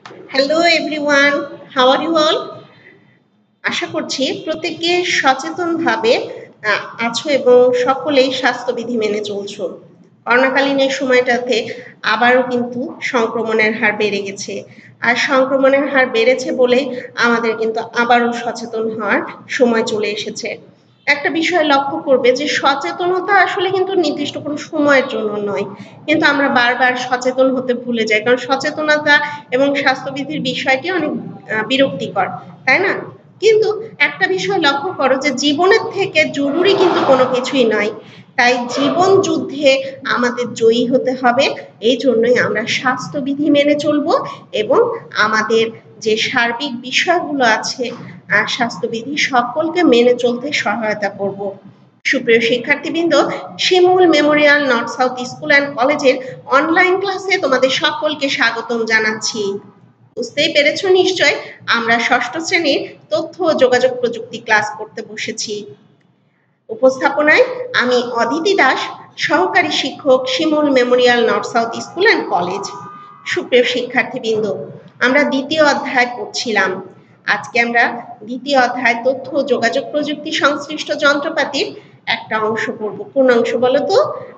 Hello everyone, how are you all? আশা করছি প্রত্যেকে সচেতনভাবে আছো এবং সকলেই স্বাস্থ্যবিধি মেনে চলছো। করোনাকালীন এই সময়টাতে আবারও কিন্তু সংক্রমণের হার বেড়ে গেছে। আর সংক্রমণের হার বেড়েছে বলেই আমাদের কিন্তু আবারও সচেতন হওয়ার সময় চলে এসেছে। একটা বিষয় লক্ষ্য করবে যে সচেতনতা আসলে কিন্তু নির্দিষ্ট কোনো সময়ের জন্য নয়, কিন্তু আমরা বারবার সচেতন হতে ভুলে যাই, কারণ সচেতনতা এবং স্বাস্থ্যবিধির বিষয়টি অনেক বিরক্তিকর, তাই না? কিন্তু একটা বিষয় লক্ষ্য করো যে জীবনের থেকে জরুরি কিন্তু কোনো কিছুই নয়, তাই জীবন যুদ্ধে আমাদের জয়ী হতে হবে। এই জন্যই আমরা স্বাস্থ্যবিধি মেনে চলবো এবং আমাদের যে সার্বিক বিষয়গুলো আছে স্বাস্থ্যবিধি সকলকে মেনে চলতে সহায়তা করব। সুপ্রিয় শিক্ষার্থীবৃন্দ, Shimul memorial north south school and কলেজের অনলাইন ক্লাসে তোমাদের সকলকে স্বাগতম জানাচ্ছি। বুঝতেই পেরেছো নিশ্চয়, আমরা ষষ্ঠ শ্রেণীর তথ্য ও যোগাযোগ প্রযুক্তি ক্লাস করতে বসেছি। উপস্থাপনায় আমি অদিতি দাস, সহকারী শিক্ষক, Shimul memorial north south school and college. সুপ্রিয় শিক্ষার্থীবৃন্দ, আমরা দ্বিতীয় অধ্যায় পড়ছিলাম। আজকে আমরা দ্বিতীয় অধ্যায় তথ্য ও যোগাযোগ প্রযুক্তি সংশ্লিষ্ট যন্ত্রপাতির একটা অংশ পড়ব। কোন অংশ বলো তো?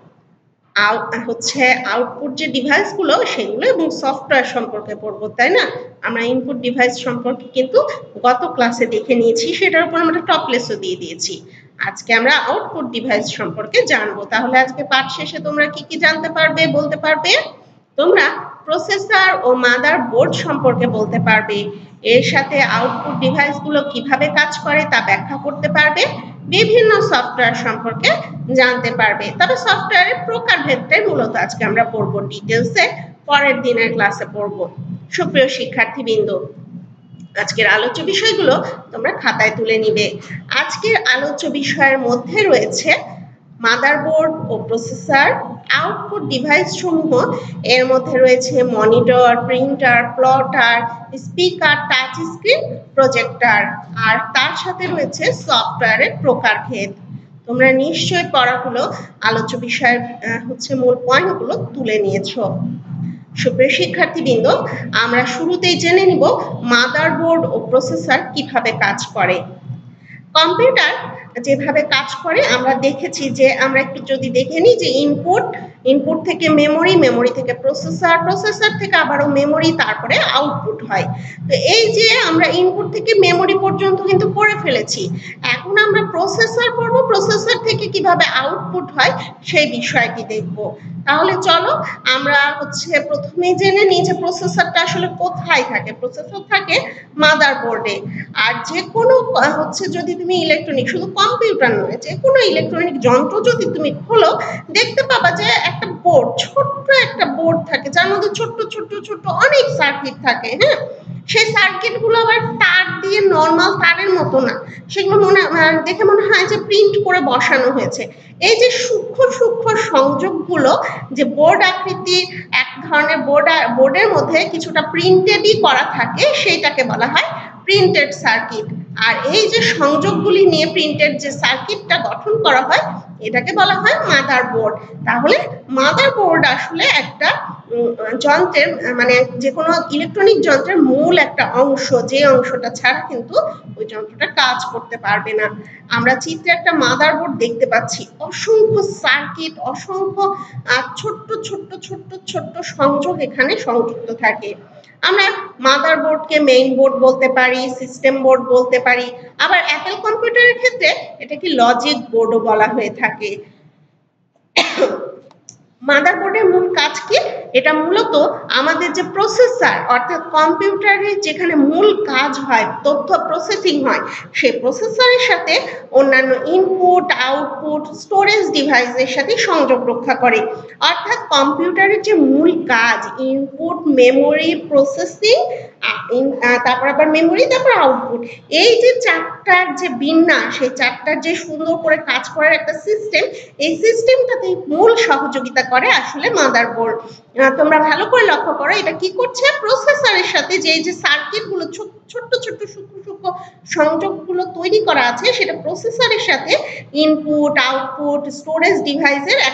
আউটপুট যে ডিভাইসগুলো সেগুলো এবং সফটওয়্যার সম্পর্কে পড়বো, তাই না? আমরা ইনপুট ডিভাইস সম্পর্কে কিন্তু গত ক্লাসে দেখে নিয়েছি, সেটার উপর আমরা টপ লেসও দিয়ে দিয়েছি। আজকে আমরা আউটপুট ডিভাইস সম্পর্কে জানবো। তাহলে আজকে পাঠ শেষে তোমরা কি কি জানতে পারবে, বলতে পারবে? তোমরা প্রসেসর ও মাদার বোর্ড সম্পর্কে বলতে পারবে, এর সাথে আউটপুট ডিভাইসগুলো কিভাবে কাজ করে তা ব্যাখ্যা করতে পারবে, বিভিন্ন সফটওয়্যার সম্পর্কে জানতে পারবে। তবে সফটওয়্যারের প্রকারভেদটাই মূলত আজকে আমরা পড়বো ডিটেলসে, পরের দিনের ক্লাসে পড়বো। সুপ্রিয় শিক্ষার্থীবৃন্দ, আজকের আলোচ্য বিষয়গুলো তোমরা খাতায় তুলে নিবে। আজকের আলোচ্য বিষয়ের মধ্যে রয়েছে মাদারবোর্ড ও প্রসেসর, আউটপুট ডিভাইস সমূহ, এর মধ্যে রয়েছে monitor, printer, plotter, speaker, touch screen, projector, আর তার সাথে রয়েছে সফটওয়্যারের প্রকারভেদ। তোমরা নিশ্চয়ই পড়াগুলো আলোচ্য বিষয়ের মূল পয়েন্টগুলো তুলে নিয়েছো। সুপ্রিয় শিক্ষার্থীবৃন্দ, আমরা শুরুতেই জেনে নিব মাদারবোর্ড ও প্রসেসর কিভাবে কাজ করে। কম্পিউটার যেভাবে কাজ করে আমরা দেখেছি, যে আমরা একটু যদি দেখে নিই যে ইনপুট থেকে মেমোরি, মেমোরি থেকে প্রসেসর, প্রসেসর থেকে আবারও মেমোরি, তারপরে আউটপুট হয়। তো এই যে আমরা ইনপুট থেকে মেমোরি পর্যন্ত কিন্তু পড়ে ফেলেছি, এখন আমরা প্রসেসর পড়বো, প্রসেসর থেকে কিভাবে আউটপুট হয় সেই বিষয়টি দেখব। তাহলে চলো আমরা প্রথমেই জেনে নিই যে প্রসেসরটা আসলে কোথায় থাকে। প্রসেসর থাকে মাদারবোর্ডে। আর যে কোনো যদি তুমি ইলেকট্রনিক, শুধু কম্পিউটার নয়, যে কোনো ইলেকট্রনিক যন্ত্র যদি তুমি খোলো, দেখতে পাবা যে একটা বোর্ড, ছোট্ট একটা বোর্ড থাকে, যার মধ্যে ছোট্ট ছোট্ট ছোট্ট অনেক সার্কিট থাকে। হ্যাঁ, সেই সার্কিটগুলো আবার তার দিয়ে, নর্মাল তারের মতো না, সেগুলো দেখে মনে হয় যে প্রিন্ট করে বসানো হয়েছে। এই যে সূক্ষ্ম সূক্ষ্ম সংযোগগুলো, যে বোর্ড আকৃতির এক ধরনের বোর্ডের মধ্যে কিছুটা প্রিন্টেডই করা থাকে, সেইটাকে বলা হয় প্রিন্টেড সার্কিট। আর এই যে সংযোগগুলি নিয়ে প্রিন্টেড যে সার্কিটটা গঠন করা হয়, এটাকে বলা হয় মাদারবোর্ড। তাহলে মাদারবোর্ড আসলে একটা যন্ত্রের, মানে যে কোনো ইলেকট্রনিক যন্ত্রের মূল একটা অংশ, যে অংশটা ছাড়া কিন্তু ওই যন্ত্রটা কাজ করতে পারবে না। আমরা চিত্রে একটা মাদারবোর্ড দেখতে পাচ্ছি, অসংখ্য সার্কিট, অসংখ্য ছোট্ট ছোট্ট ছোট্ট ছোট্ট সংযোগ এখানে সংযুক্ত থাকে। আমরা মাদারবোর্ডকে মেইন বোর্ড বলতে পারি, সিস্টেম বোর্ড বলতে পারি, আবার অ্যাপেল কম্পিউটারের ক্ষেত্রে এটাকে লজিক বোর্ডও বলা হয়ে থাকে। মাদারবোর্ডের মূল কাজ কি? এটা মূলত আমাদের যে প্রসেসর, অর্থাৎ কম্পিউটারের যেখানে মূল কাজ হয়, তথ্য প্রসেসিং হয়, সেই প্রসেসরের সাথে অন্যান্য ইনপুট, আউটপুট, স্টোরেজ ডিভাইসের সাথে সংযোগ রক্ষা করে। অর্থাৎ কম্পিউটারের যে মূল কাজ, ইনপুট, মেমোরি, প্রসেসিং, তারপর আবার মেমোরি, তারপর আউটপুট, এই যে চারটার যে বিন্যাস, সেই চারটার যে সুন্দর করে কাজ করার একটা সিস্টেম, এই সিস্টেমটাতে মূল সহযোগিতা করে আসলে মাদারবোর্ড। তোমরা ভালো করে লক্ষ্য করো, এটা কি করছে? প্রসেসরের সাথে যে এই যে সার্কিটগুলো, ছোট্ট ছোট্ট সূক্ষ্ম সূক্ষ্ম সংযোগগুলো তৈরি করা আছে, সেটা প্রসেসরের সাথে ইনপুট, আউটপুট, স্টোরেজ ডিভাইসের একটা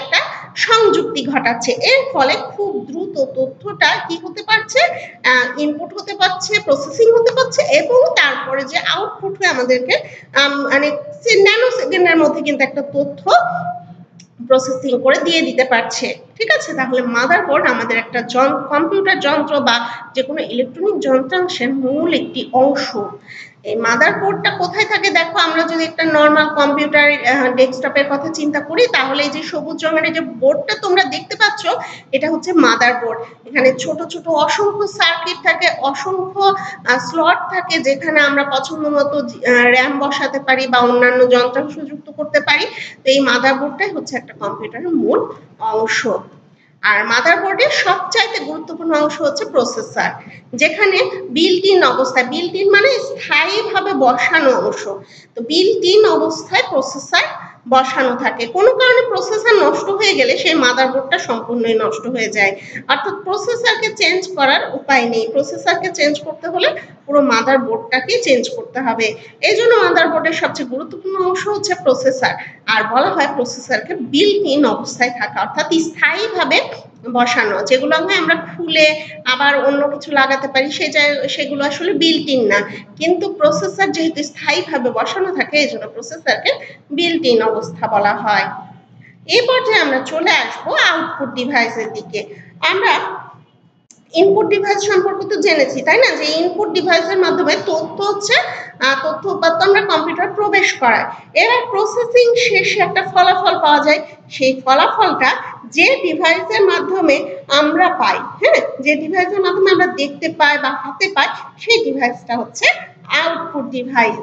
সংযুক্তি ঘটাচ্ছে। এর ফলে খুব দ্রুত তথ্যটা কি হতে পারছে, ইনপুট হতে পারছে, প্রসেসিং হতে পারছে এবং তারপরে যে আউটপুট হয়ে আমাদেরকে মানে ন্যানো সেকেন্ডের মধ্যে কিন্তু একটা তথ্য প্রসেসিং করে দিয়ে দিতে পারছে। ঠিক আছে, তাহলে মাদারবোর্ড আমাদের একটা কম্পিউটার যন্ত্র বা যে কোনো ইলেকট্রনিক যন্ত্রাংশের মূল একটি অংশ। এই মাদারবোর্ডটা কোথায় থাকে দেখো, আমরা যদি একটা নর্মাল কম্পিউটার ডেস্কটপের কথা চিন্তা করি তাহলে এই যে সবুজ রঙের যে বোর্ডটা তোমরা দেখতে পাচ্ছ এটা হচ্ছে মাদারবোর্ড। এখানে ছোট ছোট অসংখ্য সার্কিট থাকে, অসংখ্য স্লট থাকে যেখানে আমরা পছন্দ মতো র্যাম বসাতে পারি বা অন্যান্য যন্ত্রাংশ যুক্ত করতে পারি। তো এই মাদারবোর্ডটাই হচ্ছে একটা কম্পিউটারের মূল অংশ। আর মাদারবোর্ডের সবচাইতে গুরুত্বপূর্ণ অংশ হচ্ছে প্রসেসর, যেখানে বিল্ট ইন অবস্থায়, বিল্ট ইন মানে স্থায়ীভাবে বসানো অংশ, তো বিল্ট ইন অবস্থায় প্রসেসর বসানো থাকে। কোনো কারণে প্রসেসর নষ্ট হয়ে গেলে সেই মাদারবোর্ডটা সম্পূর্ণই নষ্ট হয়ে যায়, অর্থাৎ প্রসেসরকে চেঞ্জ করার উপায় নেই। প্রসেসরকে চেঞ্জ করতে হলে পুরো মাদারবোর্ডটাকে চেঞ্জ করতে হবে। এই জন্য মাদারবোর্ডের সবচেয়ে গুরুত্বপূর্ণ অংশ হচ্ছে প্রসেসর, আর বলা হয় প্রসেসরকে বিল্ট ইন অবস্থায় থাকা, অর্থাৎ স্থায়ীভাবে বসানো। যেগুলো আমরা খুলে আবার অন্য কিছু লাগাতে পারি সেগুলো আসলে বিল্ট ইন না, কিন্তু প্রসেসর যেহেতু স্থায়ীভাবে বসানো থাকে এই জন্য প্রসেসরকে বিল্ট ইন অবস্থা বলা হয়। এই পর্যায়ে আমরা চলে আসবো আউটপুট ডিভাইসের দিকে। আমরা ইনপুট ডিভাইস সম্পর্কে তো জেনেছি তাই না, যে ইনপুট ডিভাইসের মাধ্যমে তথ্য উপাত্ত আমরা কম্পিউটার প্রবেশ করাই। এবার প্রসেসিং শেষে একটা ফলাফল পাওয়া যায়, সেই ফলাফলটা যে ডিভাইসের মাধ্যমে আমরা পাই, হ্যাঁ, যে ডিভাইসের মাধ্যমে আমরা দেখতে পাই বা হাতে পাই সেই ডিভাইসটা হচ্ছে আউটপুট ডিভাইস।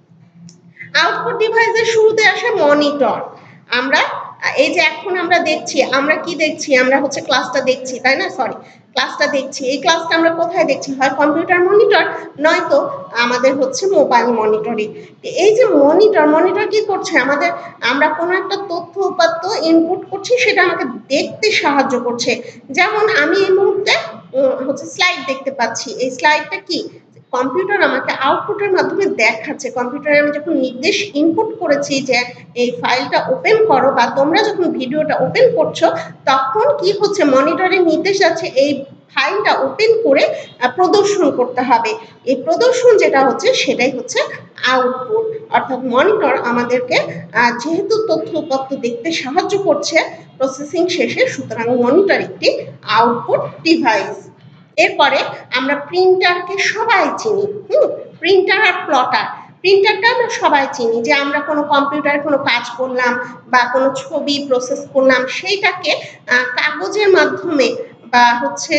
আউটপুট ডিভাইসের শুরুতে আসে মনিটর। আমরা এই যে এখন আমরা দেখছি, আমরা কি দেখছি, আমরা হচ্ছে ক্লাসটা দেখছি তাই না, ক্লাসটা দেখছি। এই ক্লাসটা আমরা কোথায় দেখছি, হয় কম্পিউটার মনিটর নয়তো আমাদের হচ্ছে মোবাইল মনিটরে। এই যে মনিটর কি করছে, আমরা কোনো একটা তথ্য উপাত্ত ইনপুট করছি, সেটা আমাকে দেখতে সাহায্য করছে। যেমন আমি এই মুহূর্তে হচ্ছে স্লাইড দেখতে পাচ্ছি, এই স্লাইডটা কি কম্পিউটার আমাকে আউটপুটের মাধ্যমে দেখাচ্ছে। কম্পিউটারে আমি যখন নির্দেশ ইনপুট করেছি যে এই ফাইলটা ওপেন করো বা তোমরা যখন ভিডিওটা ওপেন করছো তখন কি হচ্ছে, মনিটরে নির্দেশ যাচ্ছে এই ফাইলটা ওপেন করে প্রদর্শন করতে হবে। এই প্রদর্শন যেটা হচ্ছে সেটাই হচ্ছে আউটপুট, অর্থাৎ মনিটর আমাদেরকে যেহেতু তথ্য উপাত্ত দেখতে সাহায্য করছে প্রসেসিং শেষে, সুতরাং মনিটর একটি আউটপুট ডিভাইস। এরপরে আমরা প্রিন্টারকে সবাই চিনি, প্রিন্টার আর প্লটার। প্রিন্টারটা আমরা সবাই চিনি, যে আমরা কোনো কম্পিউটারে কোনো কাজ করলাম বা কোনো ছবি প্রসেস করলাম, সেইটাকে কাগজের মাধ্যমে বা হচ্ছে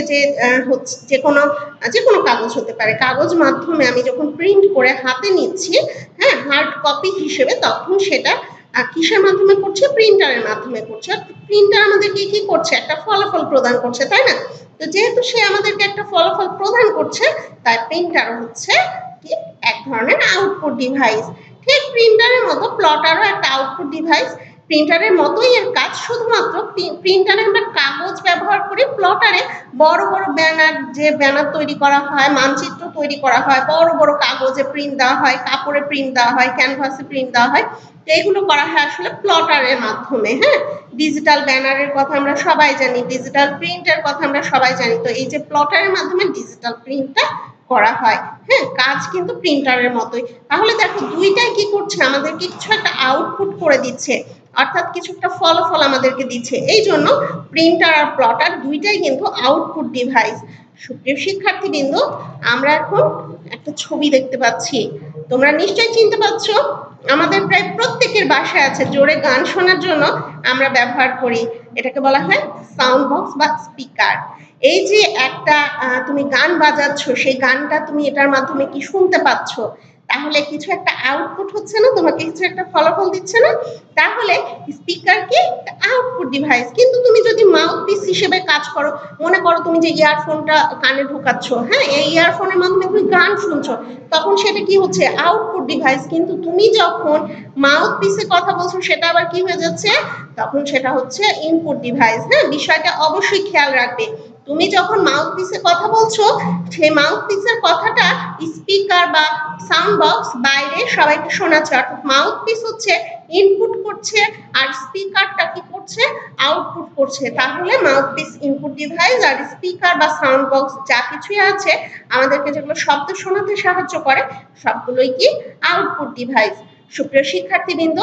যে কোনো কাগজ হতে পারে, কাগজ মাধ্যমে আমি যখন প্রিন্ট করে হাতে নিচ্ছি, হ্যাঁ, হার্ড কপি হিসেবে, তখন সেটা কিসের মাধ্যমে করছে, প্রিন্টারের মাধ্যমে করছে। প্রিন্টার আমাদেরকে কি করছে, একটা ফলাফল প্রদান করছে তাই না। তো যেহেতু সে আমাদেরকে একটা ফলাফল প্রদান করছে, তাই প্রিন্টার হচ্ছে কি এক ধরনের আউটপুট ডিভাইস। ঠিক প্রিন্টারের মতো প্লটারও একটা আউটপুট ডিভাইস। প্রিন্টারের মতোই এর কাজ, শুধুমাত্র প্রিন্টারে আমরা কাগজ ব্যবহার করি, প্লটারে বড় বড় ব্যানার তৈরি করা হয়, মানচিত্র তৈরি করা হয়, বড় বড় কাগজে প্রিন্ট দেওয়া হয়, কাপড়ে প্রিন্ট দেওয়া হয়, ক্যানভাসে প্রিন্ট দেওয়া হয়। এইগুলো করা হয় আসলে প্লটারের মাধ্যমে। হ্যাঁ, ডিজিটাল ব্যানারের কথা আমরা সবাই জানি, ডিজিটাল প্রিন্টের কথা আমরা সবাই জানি। তো এই যে প্লটারের মাধ্যমে ডিজিটাল প্রিন্টটা করা হয়, হ্যাঁ, কাজ কিন্তু প্রিন্টারের মতোই। তাহলে দেখো দুইটাই কি করছে, আমাদেরকে কিছু একটা আউটপুট করে দিচ্ছে, অর্থাৎ কিছু একটা ফলাফল আমাদেরকে দিচ্ছে। এই জন্য প্রিন্টার আর প্লটার দুইটাই কিন্তু আউটপুট ডিভাইস। সুপ্রিয় শিক্ষার্থীবৃন্দ, আমরা এখন একটা ছবি দেখতে পাচ্ছি, তোমরা নিশ্চয়ই চিনতে পারছো। আমাদের প্রায় প্রত্যেকের বাসায় আছে, জোরে গান শোনার জন্য আমরা ব্যবহার করি, এটাকে বলা হয় সাউন্ড বক্স বা স্পিকার। এই যে একটা তুমি গান বাজাচ্ছ, সেই গানটা তুমি এটার মাধ্যমে কি শুনতে পাচ্ছ, তাহলে কিছু একটা আউটপুট হচ্ছে না, তোমাকে কিছু একটা ফলাফল দিচ্ছে না। তাহলে স্পিকার কি আউটপুট ডিভাইস। কিন্তু তুমি যদি মাউথপিস হিসেবে কাজ করো, মনে করো তুমি যে ইয়ারফোনটা কানে ঢোকাচ্ছ, হ্যাঁ, এই ইয়ারফোনের মাধ্যমে তুমি গান শুনছো, তখন সেটা কি হচ্ছে, আউটপুট ডিভাইস। কিন্তু তুমি যখন মাউথপিসে কথা বলছো সেটা আবার কি হয়ে যাচ্ছে, তখন সেটা হচ্ছে ইনপুট ডিভাইস। হ্যাঁ, বিষয়টা অবশ্যই খেয়াল রাখবে। তুমি যখন মাউথপিসে কথা বলছো, সেই মাউথপিসের কথাটা স্পিকার বা সাউন্ড বক্স বাইরে সবাইকে শোনাচ্ছে, অর্থাৎ মাউথপিস হচ্ছে ইনপুট করছে আর স্পিকারটা কি করছে আউটপুট করছে। তাহলে মাউথপিস ইনপুট ডিভাইস আর স্পিকার বা সাউন্ড বক্স যা কিছুই আছে আমাদেরকে যেগুলো শব্দ শোনাতে সাহায্য করে সবগুলোই কি আউটপুট ডিভাইস। সুপ্রিয় শিক্ষার্থীবৃন্দ,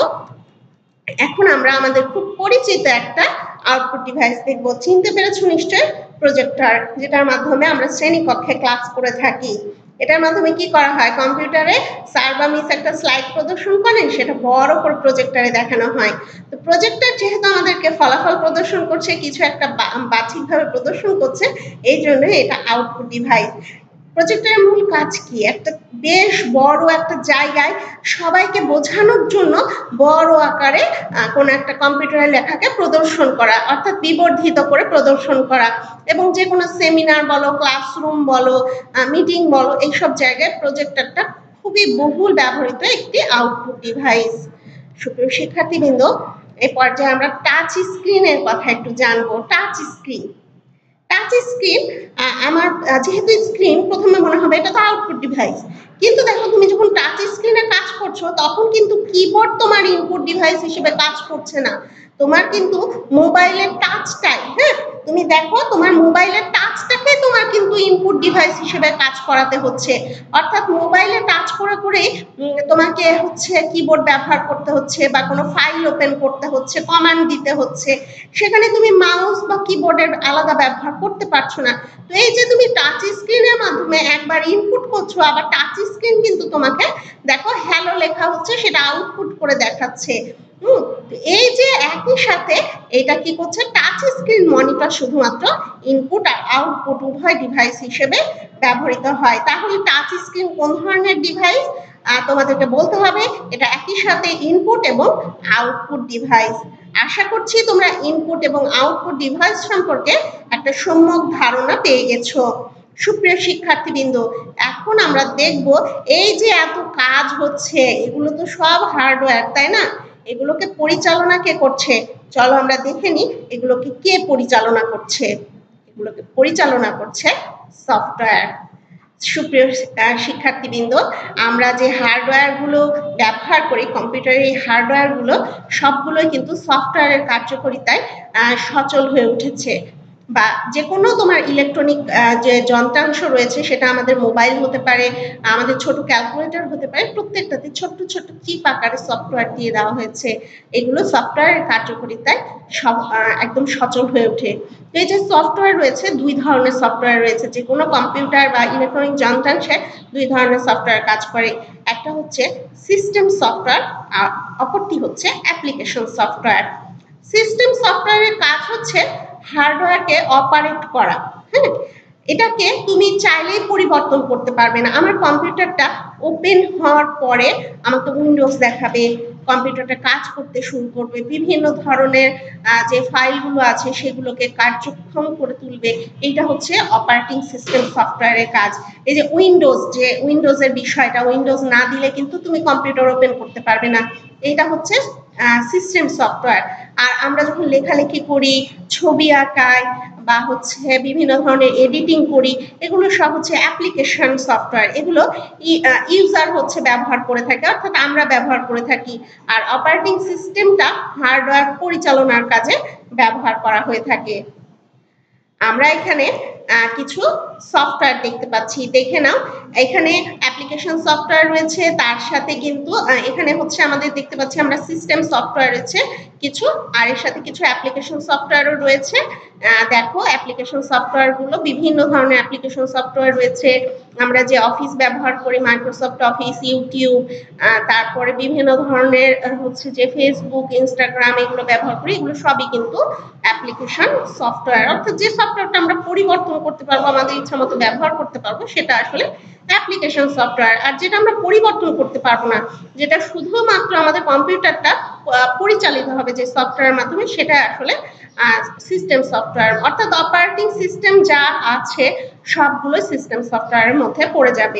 এখন আমরা আমাদের খুব পরিচিত একটা আউটপুট ডিভাইস দেখব। চিনতে পেরেছো নিশ্চয়? প্রজেক্টর, যেটার মাধ্যমে আমরা শ্রেণীকক্ষে ক্লাস করে থাকি। এটার মাধ্যমে কি করা হয়, কম্পিউটারে স্যার বা মিস একটা স্লাইড প্রদর্শন করেন, সেটা বড় করে প্রজেক্টরে দেখানো হয়। তো প্রজেক্টর যেহেতু আমাদেরকে ফলাফল প্রদর্শন করছে, কিছু একটা বাহ্যিকভাবে প্রদর্শন করছে, এই জন্য এটা আউটপুট ডিভাইস। প্রজেক্টরের মূল কাজ কি, একটা বেশ বড় একটা জায়গায় সবাইকে বোঝানোর জন্য বড় আকারে কোন একটা কম্পিউটারের লেখাকে প্রদর্শন করা, অর্থাৎ বিবর্ধিত করে প্রদর্শন করা। এবং যে কোনো সেমিনার বলো, ক্লাসরুম বলো, মিটিং বলো, এইসব জায়গায় প্রজেক্টরটা খুবই বহুল ব্যবহৃত একটি আউটপুট ডিভাইস। সুপ্রিয় শিক্ষার্থীবৃন্দ, এই পর্যায়ে আমরা টাচ স্ক্রিনের কথা একটু জানবো। টাচ স্ক্রিন, টাচ স্ক্রিন আমার যেহেতু স্ক্রিন প্রথমে মনে হবে এটা তো আউটপুট ডিভাইস, কিন্তু দেখো তুমি যখন টাচ স্ক্রিনে কাজ করছো তখন কিন্তু কিবোর্ড তোমার ইনপুট ডিভাইস হিসেবে কাজ করছে না, তোমার কিন্তু মোবাইলের টাচটাই, হ্যাঁ তুমি দেখো তোমার মোবাইলের টাচটাকে তোমার কিন্তু ইনপুট ডিভাইস হিসেবে কাজ করাতে হচ্ছে। অর্থাৎ মোবাইলে টাচ করে করে তোমাকে হচ্ছে কিবোর্ড ব্যবহার করতে হচ্ছে বা কোনো ফাইল ওপেন করতে হচ্ছে, কমান্ড দিতে হচ্ছে, সেখানে তুমি মাউস বা কিবোর্ডের আলাদা ব্যবহার করতে পারছো না। তো এই যে তুমি টাচ স্ক্রিনের মাধ্যমে একবার ইনপুট করছো, আবার টাচ স্ক্রিন কিন্তু তোমাকে দেখো হ্যালো লেখা হচ্ছে, সেটা আউটপুট করে দেখাচ্ছে। এই যে একই সাথে এটা কি করছে, টাচ স্ক্রিন মনিটর শুধুমাত্র ইনপুট আর আউটপুট উভয় ডিভাইস হিসেবে ব্যবহৃত হয়। তাহলে টাচ স্ক্রিন কোন ধরনের ডিভাইস, তোমাদেরকে বলতে হবে এটা একই সাথে ইনপুট এবং আউটপুট ডিভাইস। আশা করছি তোমরা ইনপুট এবং আউটপুট ডিভাইস সম্পর্কে একটা সম্যক ধারণা পেয়ে গেছো। সুপ্রিয় শিক্ষার্থীবৃন্দ, এখন আমরা দেখব এই যে এত কাজ হচ্ছে এগুলো তো সব হার্ডওয়্যার, তাই না? এগুলোকে পরিচালনা কে করছে, চলো আমরা দেখে নিই এগুলোকে কে পরিচালনা করছে। এগুলোকে পরিচালনা করছে সফটওয়্যার। সুপ্রিয় শিক্ষার্থীবৃন্দ, আমরা যে হার্ডওয়্যারগুলো ব্যবহার করি কম্পিউটারের, এই হার্ডওয়্যারগুলো সবগুলোই কিন্তু সফটওয়্যারের কার্যকারিতায় সচল হয়ে উঠেছে। বা যে কোনো তোমার ইলেকট্রনিক যে যন্ত্রাংশ রয়েছে, সেটা আমাদের মোবাইল হতে পারে, আমাদের ছোট ক্যালকুলেটর হতে পারে, প্রত্যেকটাতে ছোট্ট ছোট্ট চিপ আকারে সফটওয়্যার দিয়ে দেওয়া হয়েছে। এগুলো সফটওয়্যারের কার্যকারিতায় একদম সচল হয়ে ওঠে। তো এই যে সফটওয়্যার রয়েছে, দুই ধরনের সফটওয়্যার রয়েছে। যে কোনো কম্পিউটার বা ইলেকট্রনিক যন্ত্রাংশে দুই ধরনের সফটওয়্যার কাজ করে। একটা হচ্ছে সিস্টেম সফটওয়্যার আর অপরটি হচ্ছে অ্যাপ্লিকেশন সফটওয়্যার। সিস্টেম সফটওয়্যারের কাজ হচ্ছে হার্ডওয়্যারকে অপারেট করা, হ্যাঁ, এটাকে তুমি চাইলেই পরিবর্তন করতে পারবে না। আমার কম্পিউটারটা ওপেন হওয়ার পরে আমাকে উইন্ডোজ দেখাবে, কম্পিউটারটা কাজ করতে শুরু করবে, বিভিন্ন ধরনের যে ফাইলগুলো আছে সেগুলোকে কার্যক্ষম করে তুলবে। এইটা হচ্ছে অপারেটিং সিস্টেম সফটওয়্যারের কাজ। এই যে উইন্ডোজের বিষয়টা, উইন্ডোজ না দিলে কিন্তু তুমি কম্পিউটার ওপেন করতে পারবে না। এইটা হচ্ছে সিস্টেম সফটওয়্যার। আর আমরা যখন লেখালেখি করি, ছবি আঁকাই বা হচ্ছে বিভিন্ন ধরনের এডিটিং করি, এগুলো সব হচ্ছে অ্যাপ্লিকেশন সফটওয়্যার। এগুলো ইউজার হচ্ছে ব্যবহার করে থাকে, অর্থাৎ আমরা ব্যবহার করে থাকি। আর অপারেটিং সিস্টেমটা হার্ডওয়্যার পরিচালনার কাজে ব্যবহার করা হয়ে থাকে। আমরা এখানে কিছু সফটওয়্যার দেখতে পাচ্ছি, দেখে নাও। এখানে অ্যাপ্লিকেশন সফটওয়্যার রয়েছে, তার সাথে কিন্তু এখানে হচ্ছে আমাদের দেখতে পাচ্ছি আমরা সিস্টেম সফটওয়্যার রয়েছে কিছু, আর এর সাথে কিছু অ্যাপ্লিকেশন সফটওয়্যারও রয়েছে। দেখো অ্যাপ্লিকেশন সফটওয়্যারগুলো, বিভিন্ন ধরনের অ্যাপ্লিকেশন সফটওয়্যার রয়েছে। আমরা যে অফিস ব্যবহার করি, মাইক্রোসফট অফিস, ইউটিউব, তারপরে বিভিন্ন ধরনের হচ্ছে যে ফেসবুক, ইনস্টাগ্রাম, এগুলো ব্যবহার করি, এগুলো সবই কিন্তু অ্যাপ্লিকেশন সফটওয়্যার। অর্থাৎ যে সফটওয়্যারটা আমরা পরিবর্তন করতে পারবো, আমাদের ইচ্ছা মতো ব্যবহার করতে পারবো, সেটা আসলে অ্যাপ্লিকেশন সফটওয়্যার। আর যেটা আমরা পরিবর্তন করতে পারবো না, যেটা শুধুমাত্র আমাদের কম্পিউটারটা পরিচালিত হবে যে সফটওয়্যারের মাধ্যমে, সেটা আসলে সিস্টেম সফটওয়্যার। অর্থাৎ অপারেটিং সিস্টেম যা আছে সবগুলো সিস্টেম সফটওয়্যারের মধ্যে পড়ে যাবে।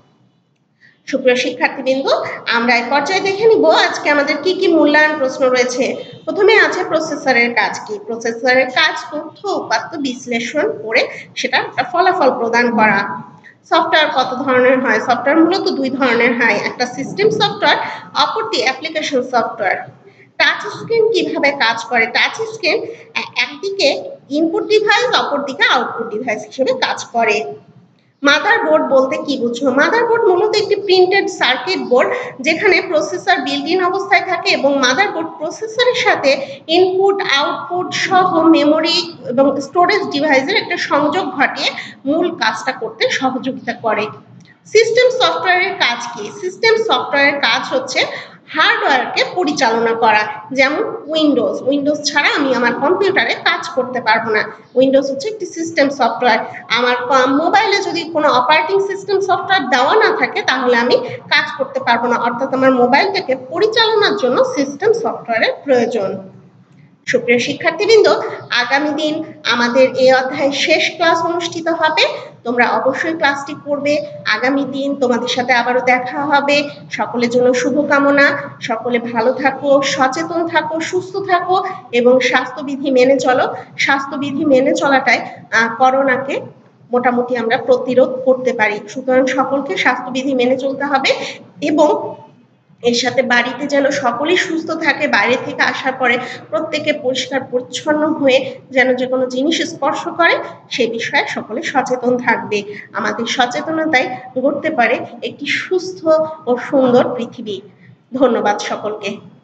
সুপ্রিয় শিক্ষার্থীবৃন্দ, আমরা এই পর্যায়ে দেখে নিব আজকে আমাদের কি কি মূল্যায়ন প্রশ্ন রয়েছে। প্রথমে আছে প্রসেসরের কাজ কি। প্রসেসরের কাজ তথ্য উপাত্ত বিশ্লেষণ করে সেটা একটা ফলাফল প্রদান করা। সফটওয়্যার কত ধরনের হয়? সফটওয়্যার মূলত দুই ধরনের হয়, একটা সিস্টেম সফটওয়্যার, অপরটি অ্যাপ্লিকেশন সফটওয়্যার। টাচ স্ক্রিন কিভাবে কাজ করে? টাচ স্ক্রিন একদিকে ইনপুট ডিভাইস, অপরদিকে আউটপুট ডিভাইস হিসেবে কাজ করে। মাদারবোর্ড বলতে কি বুঝো? মাদারবোর্ড মূলত একটি প্রিন্টেড সার্কিট বোর্ড যেখানে প্রসেসর বিল্ট ইন অবস্থায় থাকে এবং মাদারবোর্ড প্রসেসরের সাথে ইনপুট আউটপুট সহ মেমোরি এবং স্টোরেজ ডিভাইসের একটা সংযোগ ঘটিয়ে মূল কাজটা করতে সহযোগিতা করে। সিস্টেম সফটওয়্যারের কাজ কি? সিস্টেম সফটওয়্যারের কাজ হচ্ছে হার্ডওয়্যারকে পরিচালনা করা। যেমন উইন্ডোজ ছাড়া আমি আমার কম্পিউটারে কাজ করতে পারবো না। উইন্ডোজ হচ্ছে একটি সিস্টেম সফটওয়্যার। আমার মোবাইলে যদি কোনো অপারেটিং সিস্টেম সফটওয়্যার দেওয়া না থাকে তাহলে আমি কাজ করতে পারবো না, অর্থাৎ আমার মোবাইলটাকে পরিচালনার জন্য সিস্টেম সফটওয়্যারের প্রয়োজন। সুপ্রিয় শিক্ষার্থীবৃন্দ, আগামী দিন আমাদের এই অধ্যায়ের শেষ ক্লাস অনুষ্ঠিত হবে। তোমরা অবশ্যই ক্লাসটি করবে। আগামী দিন তোমাদের সাথে আবারও দেখা হবে। সকলের জন্য শুভকামনা। সকলে ভালো থাকো, সচেতন থাকো, সুস্থ থাকো এবং স্বাস্থ্যবিধি মেনে চলো। স্বাস্থ্যবিধি মেনে চলাটাই করোনাকে মোটামুটি আমরা প্রতিরোধ করতে পারি। সুতরাং সকলকে স্বাস্থ্যবিধি মেনে চলতে হবে এবং এর সাথে বাড়িতে যেন সকলেই সুস্থ থাকে, বাইরে থেকে আসার পরে প্রত্যেকে পরিষ্কার পরিচ্ছন্ন হয়ে যেন যে কোনো জিনিস স্পর্শ করে সে বিষয়ে সকলে সচেতন থাকবে। আমাদের সচেতনতায় গড়তে পারে একটি সুস্থ ও সুন্দর পৃথিবী। ধন্যবাদ সকলকে।